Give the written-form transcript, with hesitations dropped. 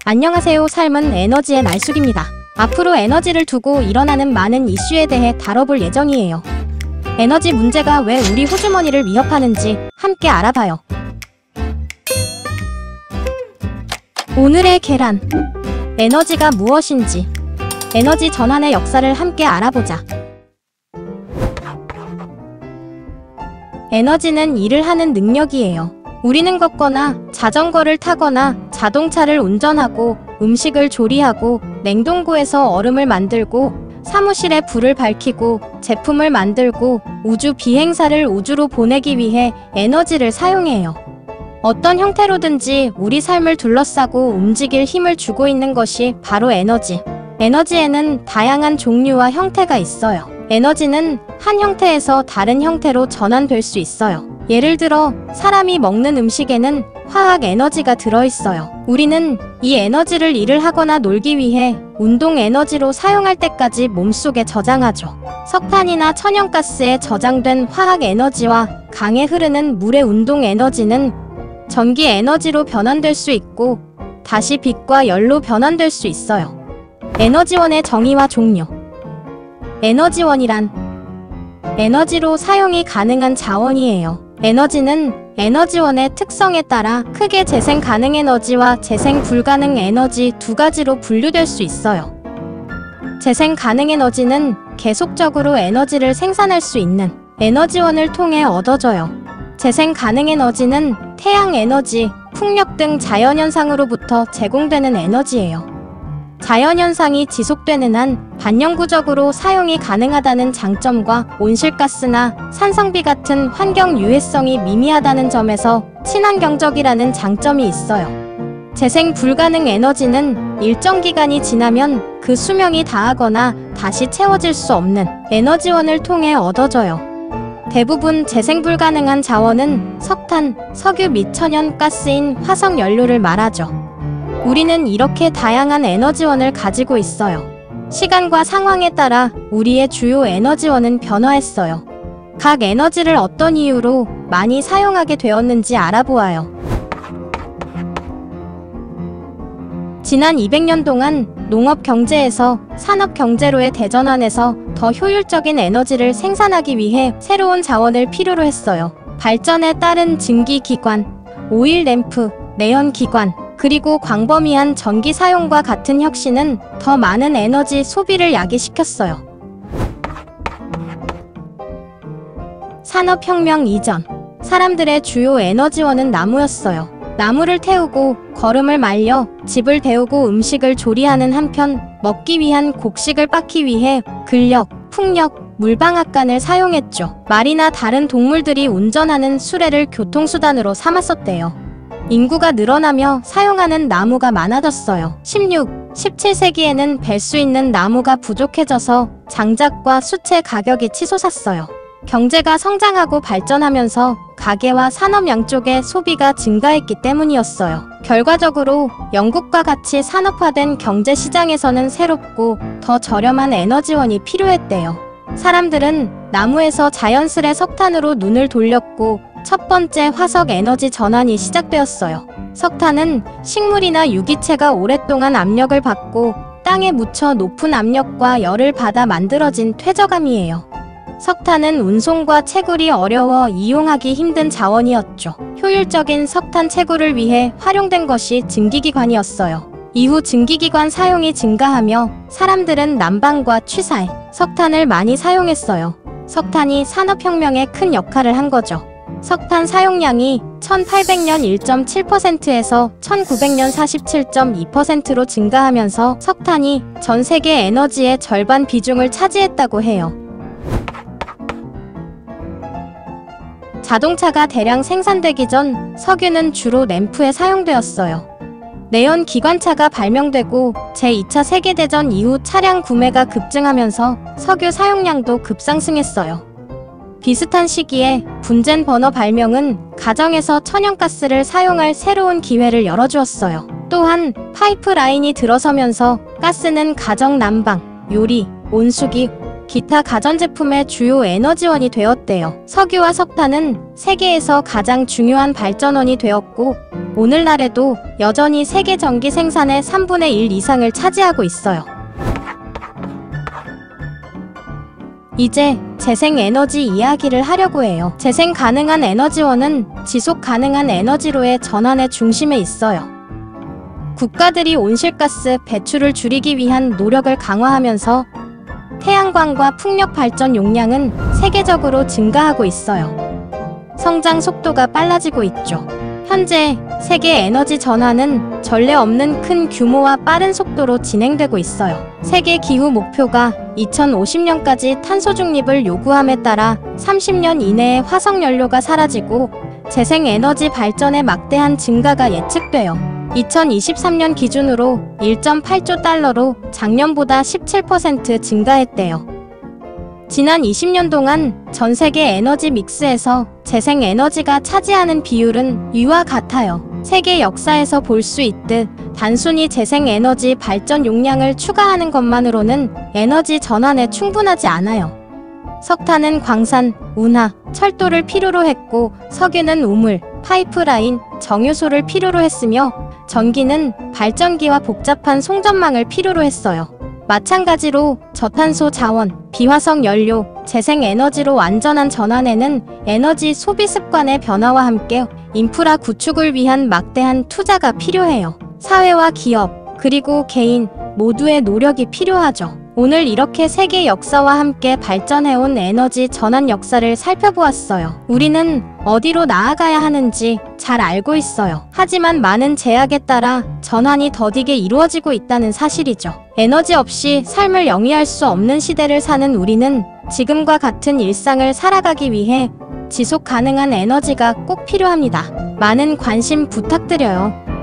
안녕하세요. 삶은 에너지의 날쑥입니다. 앞으로 에너지를 두고 일어나는 많은 이슈에 대해 다뤄볼 예정이에요. 에너지 문제가 왜 우리 호주머니를 위협하는지 함께 알아봐요. 오늘의 계란. 에너지가 무엇인지, 에너지 전환의 역사를 함께 알아보자. 에너지는 일을 하는 능력이에요. 우리는 걷거나 자전거를 타거나 자동차를 운전하고 음식을 조리하고 냉동고에서 얼음을 만들고 사무실에 불을 밝히고 제품을 만들고 우주 비행사를 우주로 보내기 위해 에너지를 사용해요. 어떤 형태로든지 우리 삶을 둘러싸고 움직일 힘을 주고 있는 것이 바로 에너지. 에너지에는 다양한 종류와 형태가 있어요. 에너지는 한 형태에서 다른 형태로 전환될 수 있어요. 예를 들어 사람이 먹는 음식에는 화학 에너지가 들어있어요. 우리는 이 에너지를 일을 하거나 놀기 위해 운동 에너지로 사용할 때까지 몸속에 저장하죠. 석탄이나 천연가스에 저장된 화학 에너지와 강에 흐르는 물의 운동 에너지는 전기 에너지로 변환될 수 있고 다시 빛과 열로 변환될 수 있어요. 에너지원의 정의와 종류. 에너지원이란 에너지로 사용이 가능한 자원이에요. 에너지는 에너지원의 특성에 따라 크게 재생 가능 에너지와 재생 불가능 에너지 두 가지로 분류될 수 있어요. 재생 가능 에너지는 계속적으로 에너지를 생산할 수 있는 에너지원을 통해 얻어져요. 재생 가능 에너지는 태양 에너지, 풍력 등 자연현상으로부터 제공되는 에너지예요. 자연현상이 지속되는 한 반영구적으로 사용이 가능하다는 장점과 온실가스나 산성비 같은 환경 유해성이 미미하다는 점에서 친환경적이라는 장점이 있어요. 재생 불가능 에너지는 일정 기간이 지나면 그 수명이 다하거나 다시 채워질 수 없는 에너지원을 통해 얻어져요. 대부분 재생 불가능한 자원은 석탄, 석유 및 천연가스인 화석 연료를 말하죠. 우리는 이렇게 다양한 에너지원을 가지고 있어요. 시간과 상황에 따라 우리의 주요 에너지원은 변화했어요. 각 에너지를 어떤 이유로 많이 사용하게 되었는지 알아보아요. 지난 200년 동안 농업 경제에서 산업 경제로의 대전환에서 더 효율적인 에너지를 생산하기 위해 새로운 자원을 필요로 했어요. 발전에 따른 증기기관, 오일 램프, 내연기관, 그리고 광범위한 전기 사용과 같은 혁신은 더 많은 에너지 소비를 야기시켰어요. 산업혁명 이전, 사람들의 주요 에너지원은 나무였어요. 나무를 태우고 거름을 말려 집을 데우고 음식을 조리하는 한편 먹기 위한 곡식을 빻기 위해 근력, 풍력, 물방앗간을 사용했죠. 말이나 다른 동물들이 운전하는 수레를 교통수단으로 삼았었대요. 인구가 늘어나며 사용하는 나무가 많아졌어요. 16, 17세기에는 벨 수 있는 나무가 부족해져서 장작과 수채 가격이 치솟았어요. 경제가 성장하고 발전하면서 가계와 산업 양쪽의 소비가 증가했기 때문이었어요. 결과적으로 영국과 같이 산업화된 경제 시장에서는 새롭고 더 저렴한 에너지원이 필요했대요. 사람들은 나무에서 자연스레 석탄으로 눈을 돌렸고 첫 번째 화석 에너지 전환이 시작되었어요. 석탄은 식물이나 유기체가 오랫동안 압력을 받고 땅에 묻혀 높은 압력과 열을 받아 만들어진 퇴적암이에요. 석탄은 운송과 채굴이 어려워 이용하기 힘든 자원이었죠. 효율적인 석탄 채굴을 위해 활용된 것이 증기기관이었어요. 이후 증기기관 사용이 증가하며 사람들은 난방과 취사에 석탄을 많이 사용했어요. 석탄이 산업혁명에 큰 역할을 한 거죠. 석탄 사용량이 1800년 1.7%에서 1900년 47.2%로 증가하면서 석탄이 전 세계 에너지의 절반 비중을 차지했다고 해요. 자동차가 대량 생산되기 전 석유는 주로 램프에 사용되었어요. 내연 기관차가 발명되고 제2차 세계대전 이후 차량 구매가 급증하면서 석유 사용량도 급상승했어요. 비슷한 시기에 분젠 버너 발명은 가정에서 천연가스를 사용할 새로운 기회를 열어주었어요. 또한 파이프라인이 들어서면서 가스는 가정 난방, 요리, 온수기, 기타 가전제품의 주요 에너지원이 되었대요. 석유와 석탄은 세계에서 가장 중요한 발전원이 되었고 오늘날에도 여전히 세계 전기 생산의 3분의 1 이상을 차지하고 있어요. 이제 재생에너지 이야기를 하려고 해요. 재생 가능한 에너지원은 지속 가능한 에너지로의 전환의 중심에 있어요. 국가들이 온실가스 배출을 줄이기 위한 노력을 강화하면서 태양광과 풍력 발전 용량은 세계적으로 증가하고 있어요. 성장 속도가 빨라지고 있죠. 현재 세계 에너지 전환은 전례 없는 큰 규모와 빠른 속도로 진행되고 있어요. 세계 기후 목표가 2050년까지 탄소 중립을 요구함에 따라 30년 이내에 화석연료가 사라지고 재생에너지 발전의 막대한 증가가 예측돼요. 2023년 기준으로 1.8조 달러로 작년보다 17% 증가했대요. 지난 20년 동안 전 세계 에너지 믹스에서 재생에너지가 차지하는 비율은 위와 같아요. 세계 역사에서 볼 수 있듯 단순히 재생에너지 발전 용량을 추가하는 것만으로는 에너지 전환에 충분하지 않아요. 석탄은 광산, 운하, 철도를 필요로 했고 석유는 우물, 파이프라인, 정유소를 필요로 했으며 전기는 발전기와 복잡한 송전망을 필요로 했어요. 마찬가지로 저탄소 자원, 비화석 연료, 재생에너지로 완전한 전환에는 에너지 소비 습관의 변화와 함께 인프라 구축을 위한 막대한 투자가 필요해요. 사회와 기업, 그리고 개인 모두의 노력이 필요하죠. 오늘 이렇게 세계 역사와 함께 발전해온 에너지 전환 역사를 살펴보았어요. 우리는 어디로 나아가야 하는지 잘 알고 있어요. 하지만 많은 제약에 따라 전환이 더디게 이루어지고 있다는 사실이죠. 에너지 없이 삶을 영위할 수 없는 시대를 사는 우리는 지금과 같은 일상을 살아가기 위해 지속 가능한 에너지가 꼭 필요합니다. 많은 관심 부탁드려요.